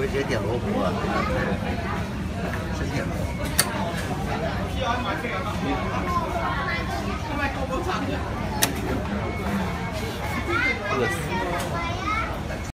会直接点萝卜？先点。饿死。